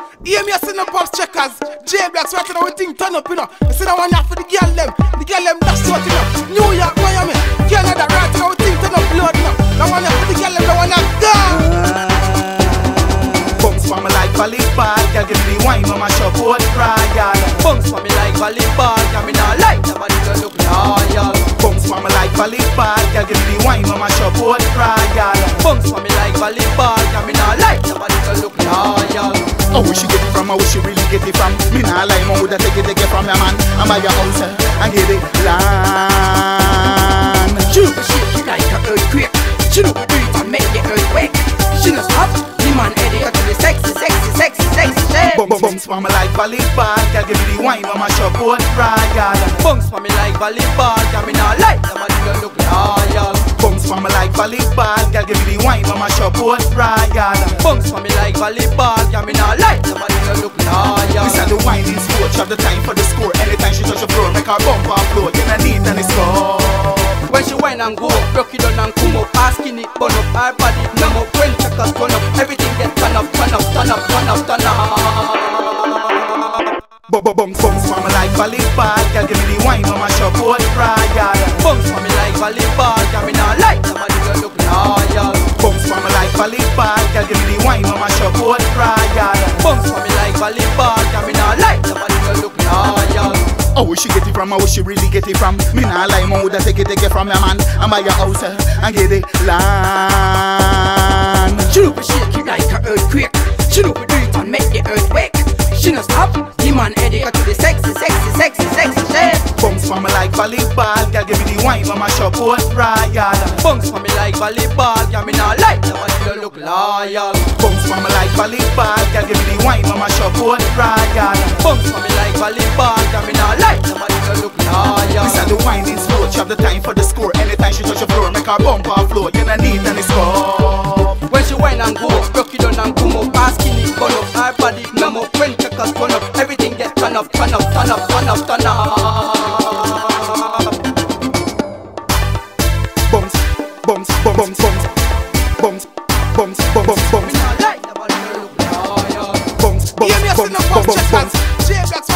Hear me, I see no box checkers. J-Blacks right now, we think turn up, you know. I see that one here for the girl them. The girl them that's what, you know. New York, Miami. Canada right now, we think turn up blood, you know. That one here for the girl them, that one here gone. Bounce for me like volleyball, girl give me the wine, mama shop out trial. Bounce for me like volleyball, girl me not like nobody to look loyal. Bounce for me like volleyball, girl give me the wine, mama shop out trial. Bounce for me like volleyball, girl me not like nobody to look loyal. Oh, where she get it from? Where she really get it from? Me nah lie, man, woulda take it from your man. I'm by your house and get it land. She know shake it like an earthquake. She know do it and make the earthquake. She know stop. The man headed to the sexy, sexy, sexy, sexy shit. Bounce for me like volleyball, girl give me the wine, mama shop out trial. Bounce for me like volleyball, girl me not like nobody to look loyal. Bounce for me like volleyball, girl give me the wine, mama shop out trial. Bounce for me like volleyball, girl me not like nobody to look loyal. We said the wine is coach, have the time for the score. Anytime she touch the floor, make her bump and float. You don't need any score. When she whine and go, broke it down and come up, asking it, burn up her body, numb up, when checkers turn up, everything get turn up, turn up, turn up, turn up, turn up. Bounce for me like volleyball, girl give me the wine, mama shop out trial. Bounce for me like volleyball, girl me not like nobody to look loyal. Bounce for me like volleyball, girl give me the wine, mama shop out trial. Bounce for me like volleyball, girl me not like nobody to look loyal. Oh, where she get it from? Where she really get it from? Me nah lie, man, woulda take it from your man. I'm by your house and get it land. She know shake it like an earthquake. She know do it and make the earthquake. She no stop. The man headed to the sexy, sexy, sexy, sexy shit. Bounce for me like volleyball, girl give me the wine, mama shop out trial. Bounce for me like volleyball, girl me not like nobody to look loyal. Bounce for me like volleyball, girl give me the wine, mama shop out trial. Bounce for me like volleyball, girl me not like nobody to look loyal. We said the wine is slow, she have the time for the score. Anytime she touch the floor, make her bump and float. You don't need any score. When she whine and go, broke it down and come up, asking it, burn up her body, numb up, when checkers turn up, everything get turn up, turn up, turn up, turn up, turn up. Bounce, bounce, bounce, bounce, bounce, bounce, bounce, bounce. Me not like nobody to look loyal. Bounce, bounce, Hear me, I see bounce, no box bounce, bounce. checkers. J-Blacks